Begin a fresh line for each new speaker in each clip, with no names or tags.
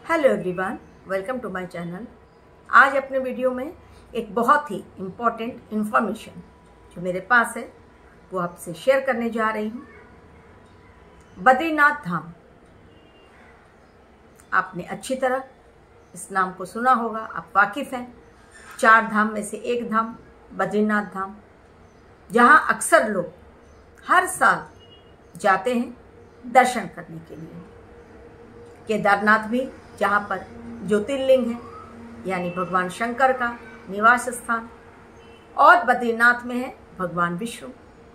Hello everyone, welcome to my channel. आज अपने video में एक बहुत ही इम्पोर्टेंट इन्फॉर्मेशन जो मेरे पास है वो आपसे शेयर करने जा रही हूँ। बद्रीनाथ धाम, आपने अच्छी तरह इस नाम को सुना होगा, आप वाकिफ़ हैं। 4 धाम में से एक धाम बद्रीनाथ धाम, जहाँ अक्सर लोग हर साल जाते हैं दर्शन करने के लिए। केदारनाथ भी, जहाँ पर ज्योतिर्लिंग है यानी भगवान शंकर का निवास स्थान, और बद्रीनाथ में है भगवान विष्णु।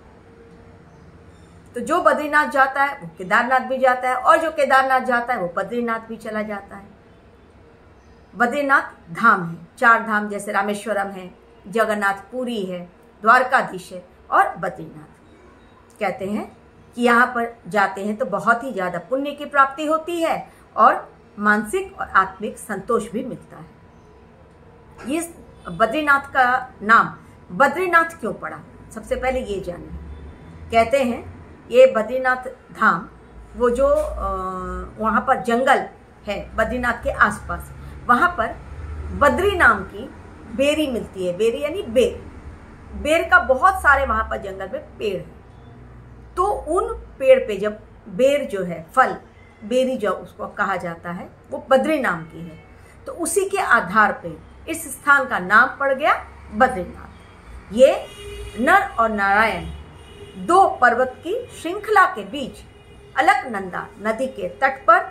तो जो बद्रीनाथ जाता है वो केदारनाथ भी जाता है, और जो केदारनाथ जाता है वो बद्रीनाथ भी चला जाता है। बद्रीनाथ धाम है, 4 धाम जैसे रामेश्वरम है, जगन्नाथ पुरी है, द्वारकाधीश है और बद्रीनाथ। कहते हैं कि यहाँ पर जाते हैं तो बहुत ही ज़्यादा पुण्य की प्राप्ति होती है और मानसिक और आत्मिक संतोष भी मिलता है। इस बद्रीनाथ का नाम बद्रीनाथ क्यों पड़ा, सबसे पहले ये जानिए। कहते हैं ये बद्रीनाथ धाम, वो जो वहाँ पर जंगल है बद्रीनाथ के आसपास, वहाँ पर बद्री नाम की बेरी मिलती है। बेरी यानी बेर, बेर का बहुत सारे वहाँ पर जंगल में पेड़ है। तो उन पेड़ पे जब बेर जो है, फल बेरी जो उसको कहा जाता है, वो बद्री नाम की है। तो उसी के आधार पे इस स्थान का नाम पड़ गया बद्रीनाथ। ये नर और नारायण 2 पर्वत की श्रृंखला के बीच अलकनंदा नदी के तट पर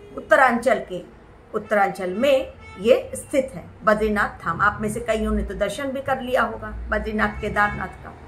उत्तरांचल में ये स्थित है बद्रीनाथ धाम। आप में से कईयों ने तो दर्शन भी कर लिया होगा बद्रीनाथ केदारनाथ का।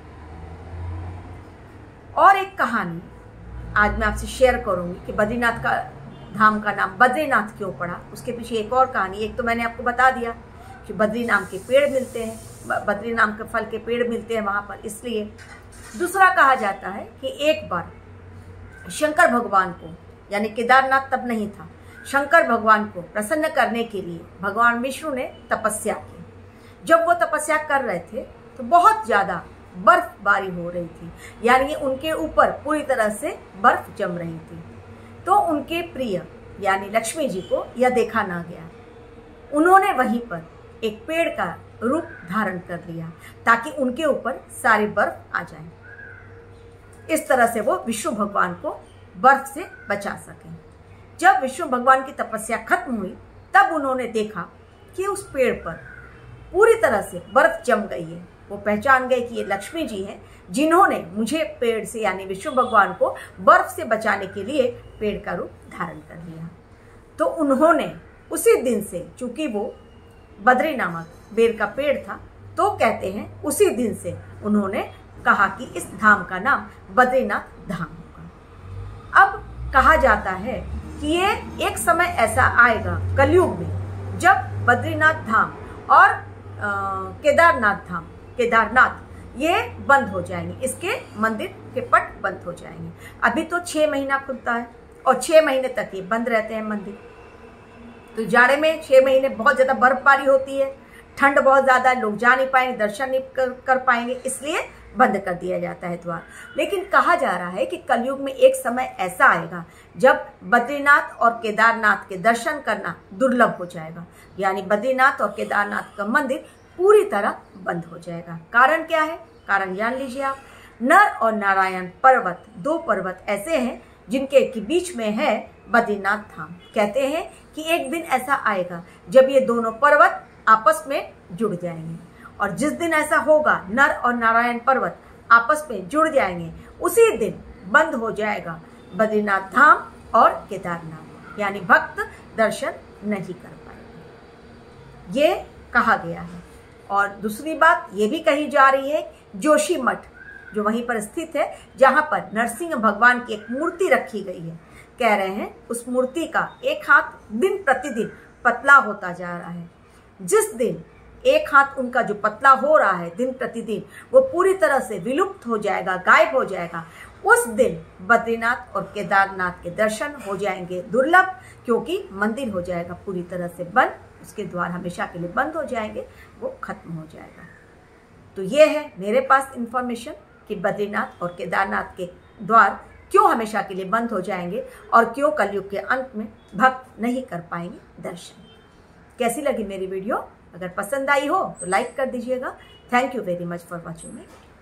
और एक कहानी आज मैं आपसे शेयर करूंगी कि बद्रीनाथ का धाम का नाम बद्रीनाथ क्यों पड़ा। उसके पीछे एक और कहानी। एक तो मैंने आपको बता दिया कि बद्री नाम के पेड़ मिलते हैं, बद्री नाम के फल के पेड़ मिलते हैं वहाँ पर, इसलिए। दूसरा कहा जाता है कि एक बार शंकर भगवान को, यानी केदारनाथ तब नहीं था, शंकर भगवान को प्रसन्न करने के लिए भगवान विष्णु ने तपस्या की। जब वो तपस्या कर रहे थे तो बहुत ज़्यादा बर्फबारी हो रही थी, यानी उनके ऊपर पूरी तरह से बर्फ जम रही थी। तो उनके प्रिय यानी लक्ष्मी जी को यह देखा ना गया। उन्होंने वहीं पर एक पेड़ का रूप धारण कर लिया ताकि उनके ऊपर सारी बर्फ आ जाए। इस तरह से वो विष्णु भगवान को बर्फ से बचा सके। जब विष्णु भगवान की तपस्या खत्म हुई तब उन्होंने देखा कि उस पेड़ पर पूरी तरह से बर्फ जम गई है। वो पहचान गए कि ये लक्ष्मी जी हैं जिन्होंने मुझे पेड़ से यानी विष्णु भगवान को बर्फ से बचाने के लिए पेड़ का रूप धारण कर लिया। तो उन्होंने उसी दिन से, चूंकि वो बद्री नामक बेर का पेड़ था, तो कहते हैं उसी दिन से उन्होंने कहा कि इस धाम का नाम बद्रीनाथ धाम होगा। अब कहा जाता है कि ये एक समय ऐसा आएगा कलयुग में जब बद्रीनाथ धाम और केदारनाथ ये बंद हो जाएंगे, इसके मंदिर के पट बंद हो जाएंगे। अभी तो 6 महीना खुलता है और 6 महीने तक ये बंद रहते हैं मंदिर। तो जाड़े में 6 महीने बहुत ज़्यादा बर्फबारी होती है, ठंड बहुत ज़्यादा, लोग जा नहीं पाएंगे, दर्शन नहीं कर पाएंगे, इसलिए बंद कर दिया जाता है द्वार। लेकिन कहा जा रहा है कि कलयुग में एक समय ऐसा आएगा जब बद्रीनाथ और केदारनाथ के दर्शन करना दुर्लभ हो जाएगा, यानी बद्रीनाथ और केदारनाथ का मंदिर पूरी तरह बंद हो जाएगा। कारण क्या है? कारण जान लीजिए आप। नर और नारायण पर्वत, 2 पर्वत ऐसे हैं जिनके के बीच में है बद्रीनाथ धाम। कहते हैं कि एक दिन ऐसा आएगा जब ये दोनों पर्वत आपस में जुड़ जाएंगे, और जिस दिन ऐसा होगा नर और नारायण पर्वत आपस में जुड़ जाएंगे, उसी दिन बंद हो जाएगा बद्रीनाथ धाम और केदारनाथ, यानी भक्त दर्शन नहीं कर पाएंगे, ये कहा गया है। और दूसरी बात ये भी कही जा रही है, जोशी मठ जो वहीं पर स्थित है, जहाँ पर नरसिंह भगवान की एक मूर्ति रखी गई है, कह रहे हैं उस मूर्ति का एक हाथ दिन प्रतिदिन पतला होता जा रहा है। जिस दिन एक हाथ उनका जो पतला हो रहा है दिन प्रतिदिन, वो पूरी तरह से विलुप्त हो जाएगा, गायब हो जाएगा। उस दिन बद्रीनाथ और केदारनाथ के दर्शन हो जाएंगे दुर्लभ, क्योंकि मंदिर हो जाएगा पूरी तरह से बंद, उसके द्वार हमेशा के लिए बंद हो जाएंगे, वो खत्म हो जाएगा। तो ये है मेरे पास इंफॉर्मेशन कि बद्रीनाथ और केदारनाथ के द्वार क्यों हमेशा के लिए बंद हो जाएंगे और क्यों कलयुग के अंत में भक्त नहीं कर पाएंगे दर्शन। कैसी लगी मेरी वीडियो? अगर पसंद आई हो तो लाइक कर दीजिएगा। Thank you very much for watching my video.